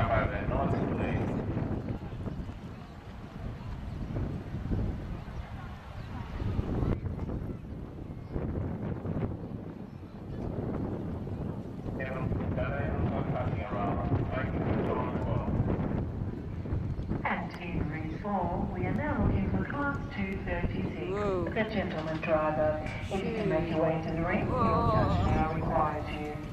over there, nice and neat. And in reform, we are now looking for class 236. Whoa. The gentleman driver. If you can make your way to the ring, your judge now requires you.